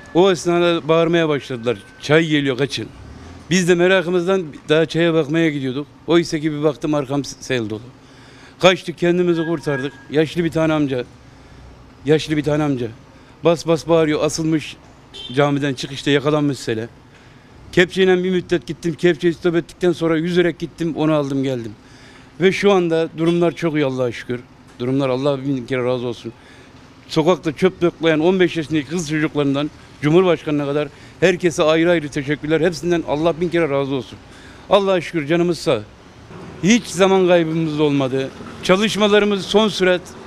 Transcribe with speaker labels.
Speaker 1: O esnada bağırmaya başladılar. Çay geliyor, kaçın. Biz de merakımızdan daha çaya bakmaya gidiyorduk. Oysa ki bir baktım arkam sel dolu. Kaçtık, kendimizi kurtardık. Yaşlı bir tane amca. Bas bas bağırıyor, asılmış camiden çıkışta, yakalanmış sele. Kepçeyle bir müddet gittim. Kepçeyi stop ettikten sonra yüzerek gittim, onu aldım geldim. Ve şu anda durumlar çok iyi, Allah'a şükür. Durumlar, Allah bin kere razı olsun. Sokakta çöp dökleyen 15 yaşındaki kız çocuklarından Cumhurbaşkanı'na kadar herkese ayrı ayrı teşekkürler. Hepsinden Allah bin kere razı olsun. Allah'a şükür canımız sağ. Hiç zaman kaybımız olmadı. Çalışmalarımız son sürat